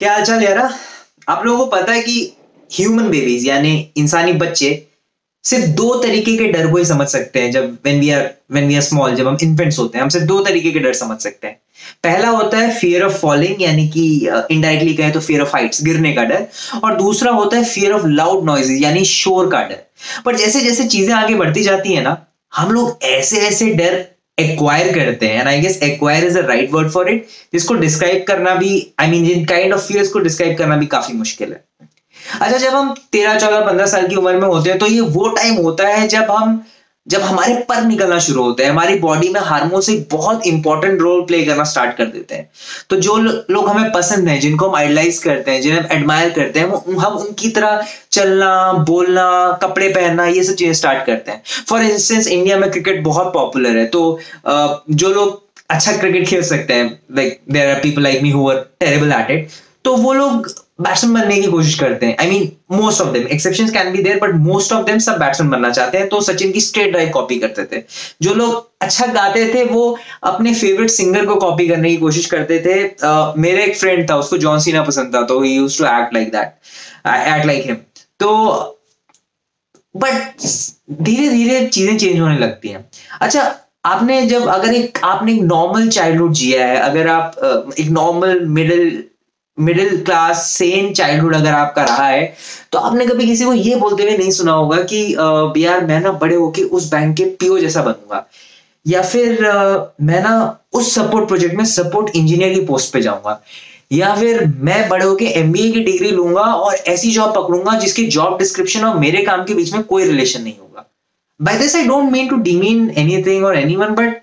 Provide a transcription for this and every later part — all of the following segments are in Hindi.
क्या हालचाल यारा। आप लोगों को पता है कि ह्यूमन बेबीज यानी इंसानी बच्चे सिर्फ दो तरीके के डर को ही समझ सकते हैं। जब व्हेन वी आर स्मॉल, जब हम इन्फेंट्स होते हैं, हम सिर्फ दो तरीके के डर समझ सकते हैं। पहला होता है फियर ऑफ फॉलिंग, यानी कि इनडायरेक्टली कहें तो फियर ऑफ हाइट्स, गिरने का डर। और दूसरा होता है फियर ऑफ लाउड नॉइजेस यानी शोर का डर। पर जैसे जैसे चीजें आगे बढ़ती जाती है ना, हम लोग ऐसे ऐसे डर एक्वायर करते हैं, and I guess acquire is the right word for it, जिसको डिस्क्राइब करना भी, आई मीन जिन काइंड ऑफ फियर्स को डिस्क्राइब करना भी काफी मुश्किल है। अच्छा, जब हम 13 14 15 साल की उम्र में होते हैं तो ये वो टाइम होता है जब हमारे पर निकलना शुरू होते हैं, हमारी बॉडी में हार्मोन्स एक बहुत इंपॉर्टेंट रोल प्ले करना स्टार्ट कर देते हैं। तो जो लोग हमें पसंद हैं, जिनको हम आइडलाइज करते हैं, जिन्हें हम एडमायर करते हैं, हम उनकी तरह चलना, बोलना, कपड़े पहनना, ये सब चीजें स्टार्ट करते हैं। फॉर इंस्टेंस इंडिया में क्रिकेट बहुत पॉपुलर है, तो जो लोग अच्छा क्रिकेट खेल सकते हैं, like there are people like me who are terrible at it, तो वो लोग बैट्समैन बनने की कोशिश करते हैं। I mean most of them, exceptions can be there, but most of them सब बैट्समैन बनना चाहते हैं। तो सचिन की स्ट्रेट ड्राइव कॉपी करते थे। जो लोग अच्छा गाते थे वो अपने फेवरेट सिंगर को कॉपी करने की कोशिश करते थे। मेरे एक फ्रेंड था, उसको जॉन सीना पसंद था, तो he used to act like that, act like him. तो बट धीरे धीरे चीजें चेंज होने लगती हैं। अच्छा, आपने एक नॉर्मल चाइल्डहुड जिया है, अगर आप एक नॉर्मल मिडिल क्लास सेन चाइल्डहुड अगर आपका रहा है, तो आपने कभी किसी को ये बोलते हुए नहीं सुना होगा कि यार मैं ना बड़े होके उस बैंक के पीओ जैसा बनूंगा, या फिर मैं ना उस सपोर्ट प्रोजेक्ट में सपोर्ट इंजीनियर की पोस्ट पे जाऊंगा, या फिर मैं बड़े होके एमबीए की डिग्री लूंगा और ऐसी जॉब पकड़ूंगा जिसकी जॉब डिस्क्रिप्शन और मेरे काम के बीच में कोई रिलेशन नहीं होगा। By this I don't mean to demean anything और एनीवन, बट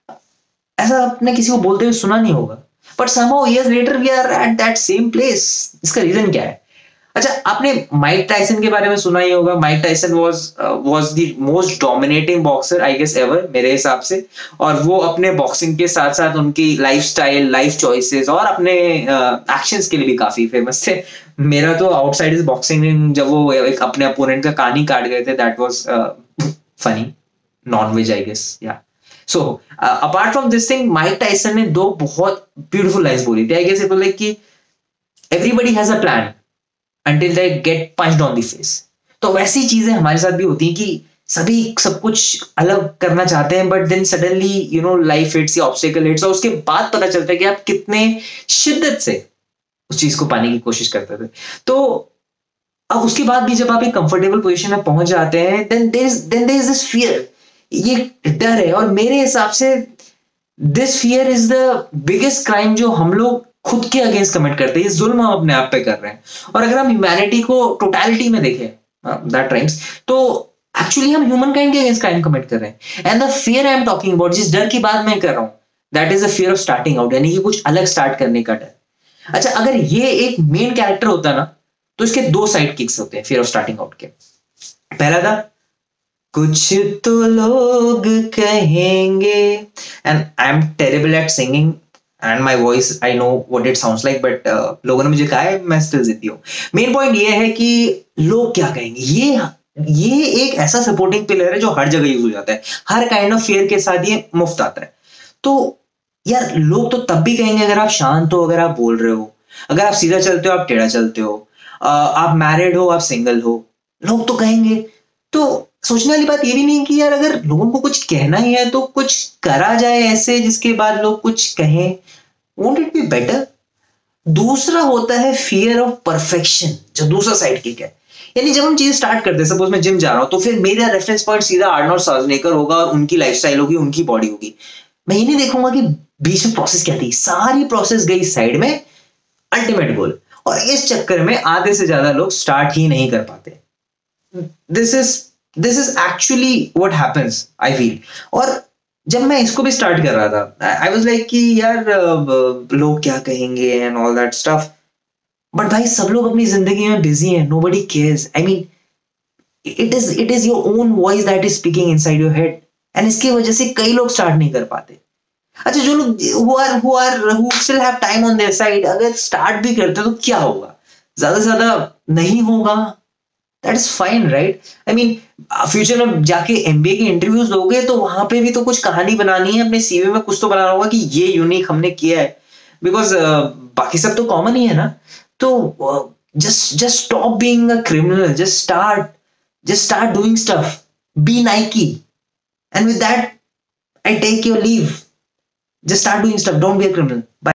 ऐसा आपने किसी को बोलते हुए सुना नहीं होगा। But somehow years later we are at that same place। इसका रीजन क्या है? अच्छा, आपने माइक टाइसन के बारे में सुना ही होगा। Mike Tyson was the most dominating boxer I guess ever, मेरे हिसाब से। और वो अपने बॉक्सिंग के साथ साथ उनकी लाइफस्टाइल, लाइफ चॉइसेस और अपने एक्शंस के लिए भी काफी फेमस थे। मेरा तो आउटसाइड इज बॉक्सिंग, जब वो एक अपने अपोनेंट का कान ही काट गए थे, that was funny, non veg I guess, yeah. So, apart from this thing, Mike Tyson ने दो बहुत ब्यूटीफुल लाइन्स बोली थी। I guess it was like कि everybody has a plan until they get punched on the face। तो वैसी चीजें हमारे साथ भी होती हैं कि सभी सब कुछ अलग करना चाहते हैं, but then suddenly life hits या ऑब्स्टेकल हिट्स, और उसके बाद पता चलता है कि आप कितने शिद्दत से उस चीज को पाने की कोशिश करते थे। तो अब उसके बाद भी जब आप एक कंफर्टेबल पोजिशन में पहुंच जाते हैं, then there is this fear, ये डर है। और मेरे हिसाब से this fear is the biggest crime जो हम लोग खुद के अगेंस्ट कमिट करते हैं। ये जुल्म हम अपने आप पे कर रहे हैं। और अगर हम ह्यूमैनिटी को टोटलिटी में देखें, दैट राइम्स, तो एक्चुअली हम ह्यूमन काइंड के अगेंस्ट क्राइम कमिट कर रहे हैं। And the fear I am talking about, जिस डर की बात मैं कर रहा हूं, that is the fear of starting out, यानी कि कुछ अलग स्टार्ट करने का डर। अच्छा, अगर ये एक मेन कैरेक्टर होता ना, तो इसके दो साइड किक्स होते हैं फियर ऑफ स्टार्टिंग आउट के। पहला था कुछ तो लोग कहेंगे, and I am terrible at singing and my voice, I know what it sounds like, but लोगों ने मुझे कहा है, मैं स्टिल जीती हूँ। मेन पॉइंट ये है कि लोग क्या कहेंगे, ये एक ऐसा सपोर्टिंग पिलर है जो हर जगह यूज हो जाता है। हर काइंड ऑफ फेयर के साथ ये मुफ्त आता है। तो यार, लोग तो तब भी कहेंगे अगर आप शांत हो, अगर आप बोल रहे हो, अगर आप सीधा चलते हो, आप टेढ़ा चलते हो, आप मैरिड हो, आप सिंगल हो, लोग तो कहेंगे। तो सोचने वाली बात ये भी नहीं कि यार अगर लोगों को कुछ कहना ही है तो कुछ करा जाए ऐसे जिसके बाद लोग कुछ कहें, वोंट इट बी बेटर? दूसरा होता है फियर ऑफ परफेक्शन, जो दूसरा साइड किक है। यानी जब हम चीजें स्टार्ट करते हैं, सपोज मैं जिम जा रहा हूं, तो फिर मेरा रेफरेंस पॉइंट सीधा आर्नोल्ड श्वार्ज़नेगर होगा और उनकी लाइफस्टाइल होगी, उनकी बॉडी होगी। मैं ये नहीं देखूंगा कि बीच में प्रोसेस क्या थी, सारी प्रोसेस गई साइड में, अल्टीमेट गोल। और इस चक्कर में आधे से ज्यादा लोग स्टार्ट ही नहीं कर पाते। This is actually what happens, I feel. और जब मैं इसको भी स्टार्ट कर रहा था, आई वाज लाइक कि यार लोग क्या कहेंगे and all that stuff, but भाई सब लोग अपनी जिंदगी में बिजी हैं, nobody cares. I mean it is your own voice that is speaking inside your head, and इसकी वजह से कई लोग स्टार्ट नहीं कर पाते। अच्छा, जो लोग who still have time on their side, अगर स्टार्ट भी करते तो क्या होगा? ज्यादा से ज्यादा नहीं होगा, that is fine, right? I mean future में जाके एमबीए के इंटरव्यूज दोगे तो वहां पे भी तो कुछ कहानी बनानी है, अपने सीवी में कुछ तो बनाना होगा कि ये यूनिक हमने किया है, बिकॉज बाकी सब तो कॉमन ही है ना। तो just stop being a criminal. Just start doing stuff. Be Nike. And with that, I take your leave. Just start doing stuff. Don't be a criminal. Bye.